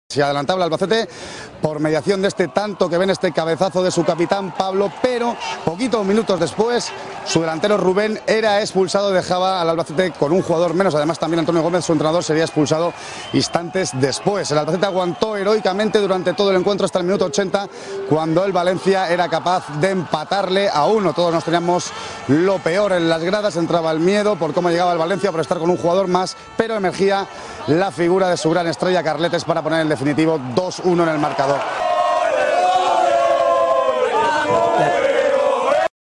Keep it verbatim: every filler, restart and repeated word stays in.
Se adelantaba el Albacete por mediación de este tanto que ven, este cabezazo de su capitán Pablo, pero poquitos minutos después su delantero Rubén era expulsado, dejaba al Albacete con un jugador menos. Además también Antonio Gómez, su entrenador, sería expulsado instantes después. El Albacete aguantó heroicamente durante todo el encuentro hasta el minuto ochenta, cuando el Valencia era capaz de empatarle a uno. Todos nos teníamos lo peor en las gradas, entraba el miedo por cómo llegaba el Valencia, por estar con un jugador más, pero emergía la figura de su gran estrella Carletes para poner el definitivo dos uno en el marcador.